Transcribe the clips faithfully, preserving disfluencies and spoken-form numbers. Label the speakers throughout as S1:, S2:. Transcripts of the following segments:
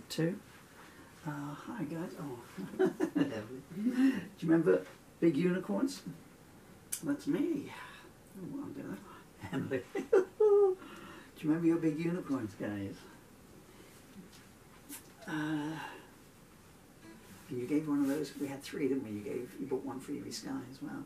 S1: two. Uh, hi guys. Oh, do you remember big unicorns? That's me. Oh, I'm doing that. Emily. Do you remember your big unicorns, guys? Uh, you gave one of those. We had three, didn't we? You gave. You bought one for Evie Sky as well.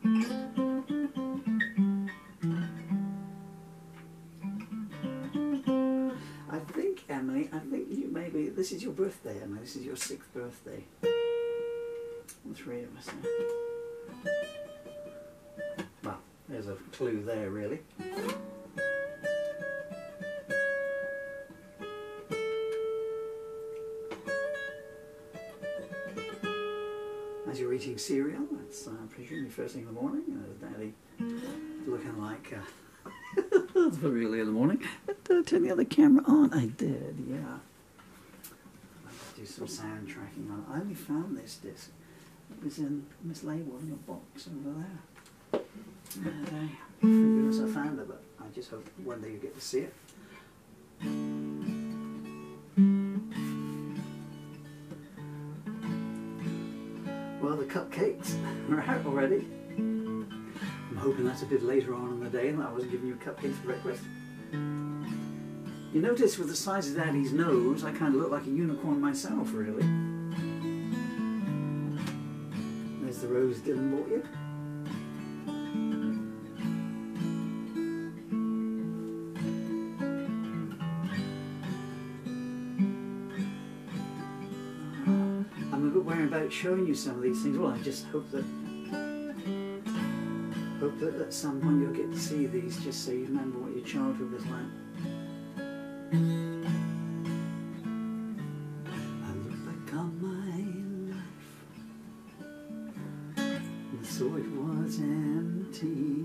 S1: I think, Emily. I think you maybe. This is your birthday, Emily. This is your sixth birthday. All three of us. Now. Well, there's a clue there, really. As you're eating cereal, it's uh, presumably first thing in the morning, and uh, Daddy looking like uh, it's very early in the morning. Uh, turn the other camera on. I did, yeah. Let's do some sound tracking on it. I only found this disc. It was in mislabeled in a box over there. And uh, thank goodness I found it, but I just hope one day you get to see it. Well, the cupcakes are out already. I'm hoping that's a bit later on in the day and that I wasn't giving you cupcakes for breakfast. You notice with the size of Daddy's nose, I kind of look like a unicorn myself, really. There's the rose Dylan bought you. About showing you some of these things. Well, I just hope that hope that at some point you'll get to see these, just so you remember what your childhood was like. I look back on my life and saw it was empty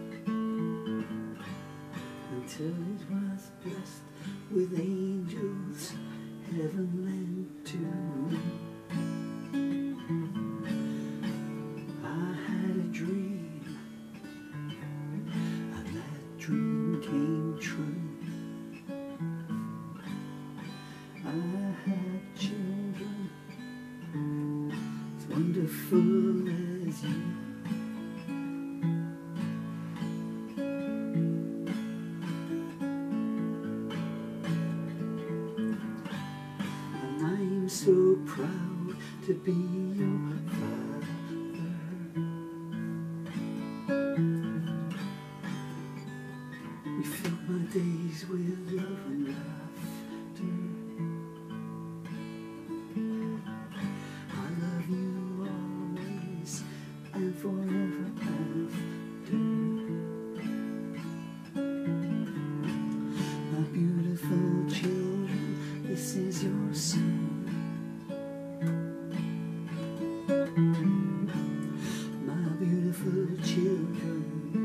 S1: until it was blessed with angels, heaven lent to me. Wonderful as you. And I'm so proud to be your father. You fill my days with love and laughter. Forever after. My beautiful children, this is your song. My beautiful children.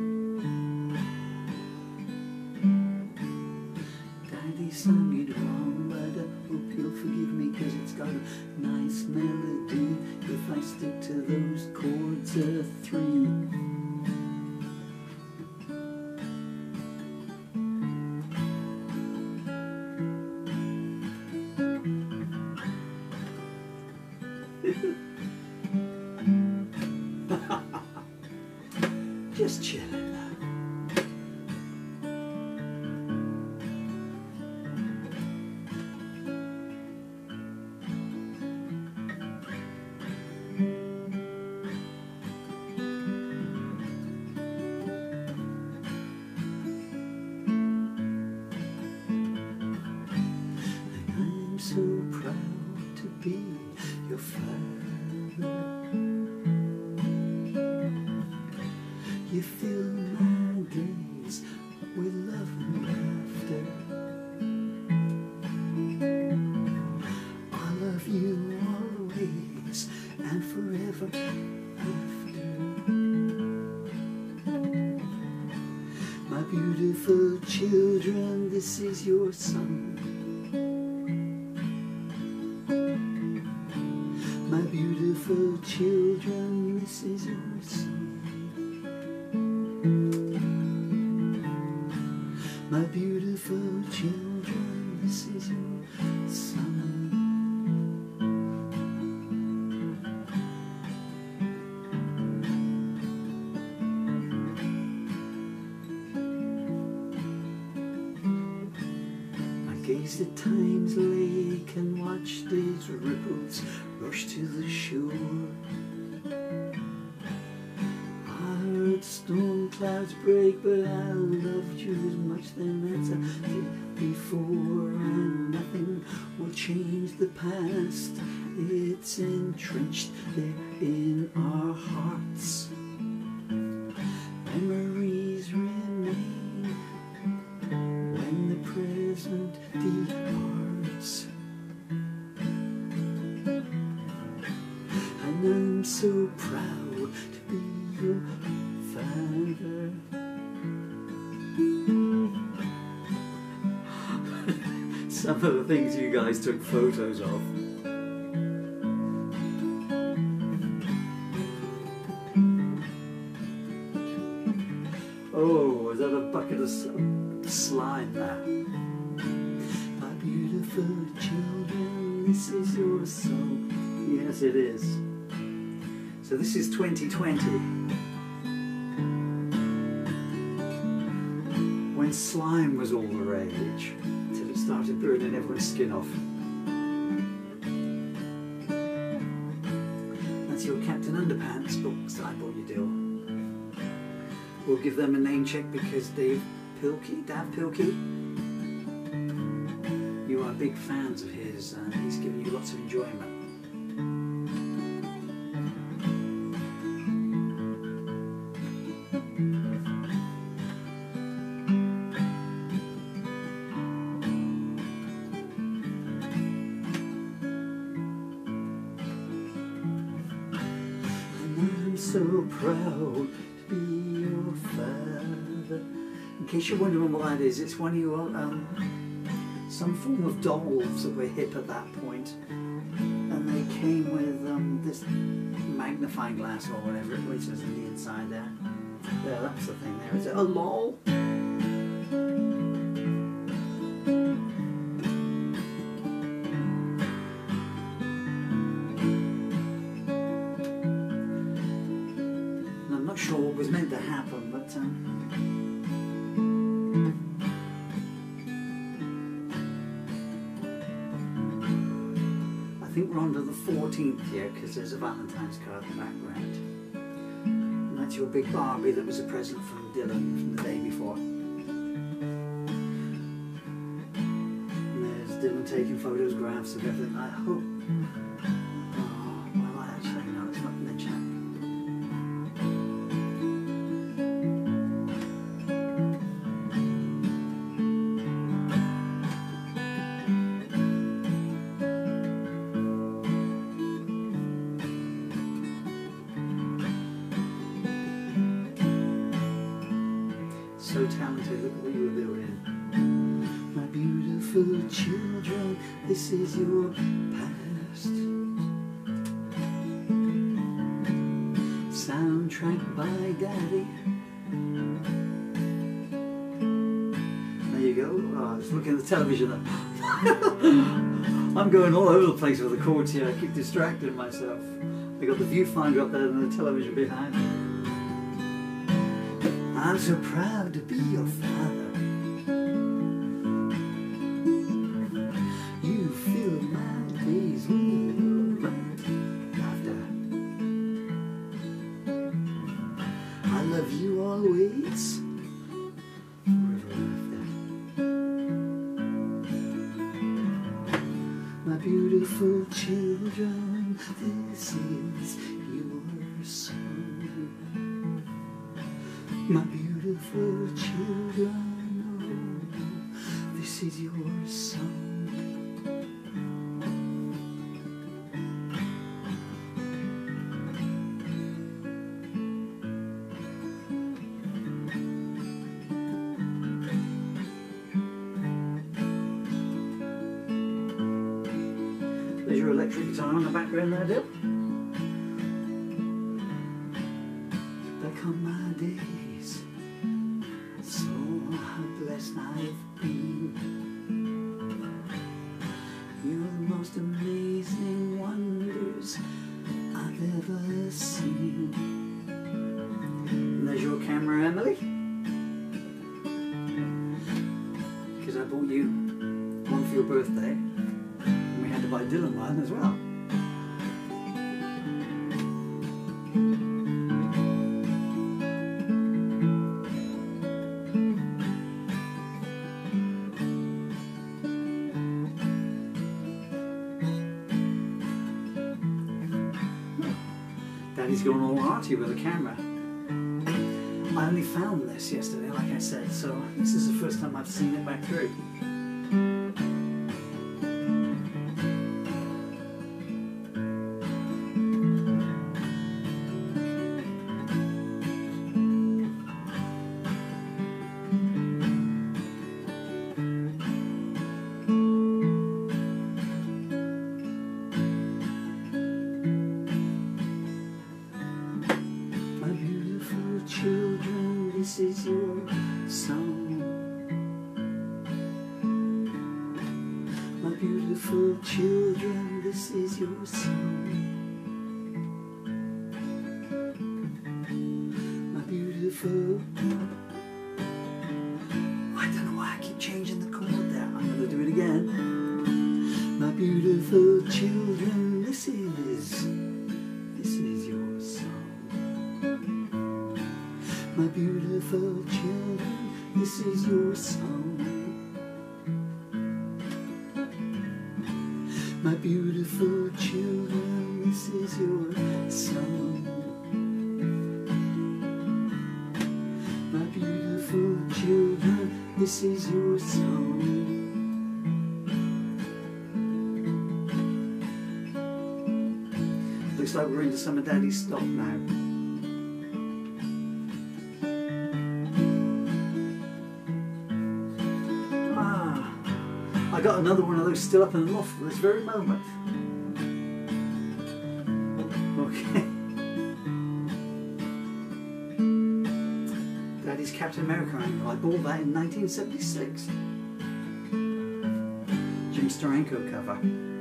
S1: Daddy sung it wrong, but I hope you'll forgive me, cause it's got a nice melody if I stick to those chords of three. Just chilling. So proud to be your father. You fill my days with love and laughter. I love you always and forever after. My beautiful children, this is your song. My beautiful children, this is your song. My beautiful children, this is your song. at time's lake and watched its ripples rush to the shore. I heard storm clouds break, but I loved you as much then as I did before, and nothing will change the past. It's entrenched there in our hearts. Memories remain when the present departs, and I'm so proud to be your father. Some of the things you guys took photos of. Oh, is that a bucket of slime there? My beautiful children, this is your song. Yes, it is. So this is twenty twenty. When slime was all the rage, till it started burning everyone's skin off. That's your Captain Underpants books that I bought you, deal. We'll give them a name check because Dave Pilkey, Dave Pilkey, you are big fans of his and he's given you lots of enjoyment. And I'm so proud to be your father. In case you're wondering what that is, it's one of your um, some form of dolls that were hip at that point, and they came with um, this magnifying glass or whatever it was on the inside there. There, that's the thing there. Is it a lol? I'm not sure what was meant to happen, but um, I think we're on to the fourteenth here because there's a Valentine's card in the background. And that's your big Barbie that was a present from Dylan from the day before. And there's Dylan taking photographs of everything. I hope. Oh, well, actually, no, it's not in the chat. So talented, look at what you were building. My beautiful children, this is your past. Soundtrack by Daddy. There you go. Oh, I was looking at the television. I'm going all over the place with the cords here. I keep distracting myself. I got the viewfinder up there and the television behind me. I'm so proud to be your father. You fill my days with laughter. I love you always, forever after. My beautiful children, this is your song. My beautiful children, oh, this is your song. There's your electric guitar in the background there, Dil. There come my days, so blessed I've been. You're the most amazing wonders I've ever seen. And there's your camera, Emily. Because I bought you one one for your birthday, and we had to buy Dylan one as well. Daddy's going all arty with the camera. I only found this yesterday, like I said, so this is the first time I've seen it back through. Children, this is your song. My beautiful children, this is your song. My beautiful... I don't know why I keep changing the chord there. I'm going to do it again. My beautiful children, this is... This is your song. My beautiful children, this is your song. My beautiful children, this is your song. My beautiful children, this is your song. Looks like we're into some of Daddy's stock now. I got another one of those still up in the loft at this very moment. Okay. Daddy's Captain America angle. I bought that in nineteen seventy-six. Jim Steranko cover.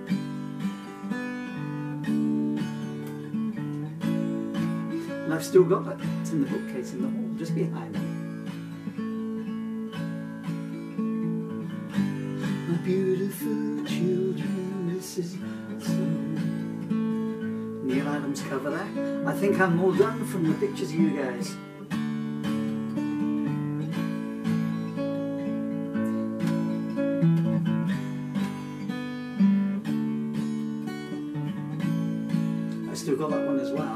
S1: And I've still got it. It's in the bookcase in the hall, just behind me. Beautiful children, this is some Neil Adams cover there. I think I'm all done from the pictures of you guys. I still got that one as well.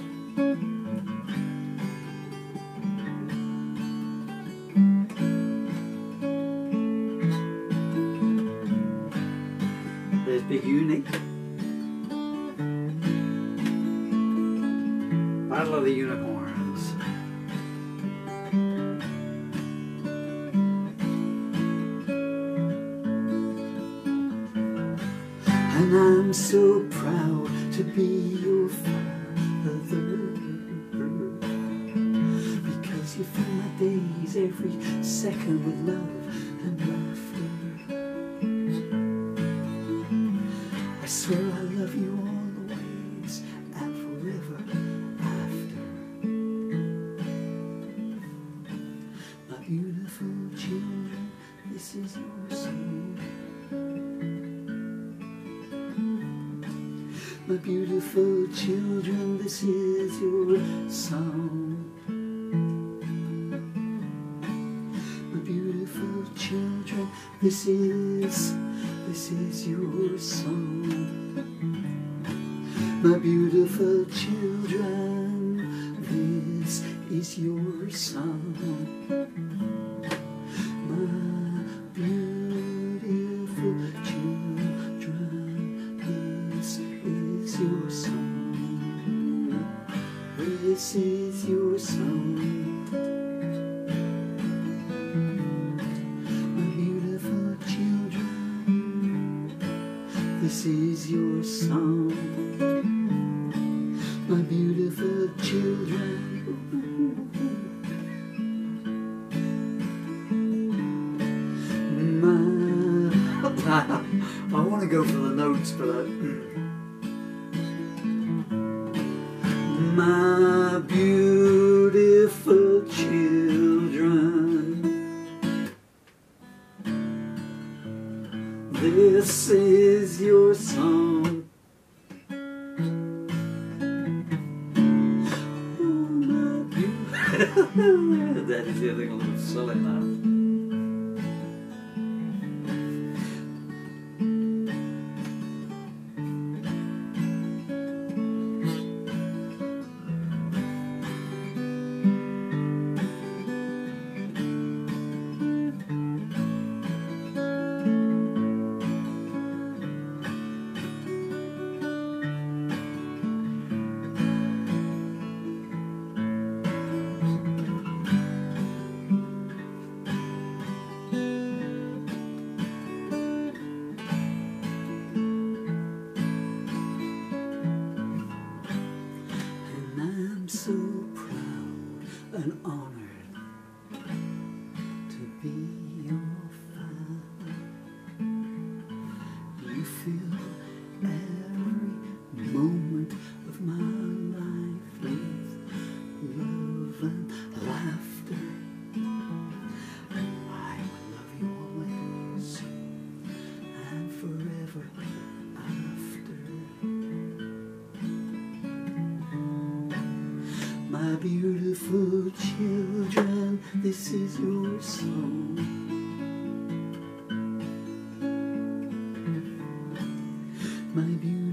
S1: There's Big Uni. Battle of the Unicorns. And I'm so proud to be your father, because you fill my days every second with love and laughter. I swear I love you always and forever after. My beautiful children, this is your song. My beautiful children, this is your song. My beautiful children, this is This is your song. My beautiful children, this is your song. My beautiful children, this is your song. This is your song. This is your song, my beautiful children. My, I want to go for the notes, but I, my beautiful children. your song. Oh, my beautiful. Daddy's getting a little silly now. So proud and honored to be your father. You fill every moment of my life with love and laughter. I will love you always and forever after. My beautiful children, this is your song. My beautiful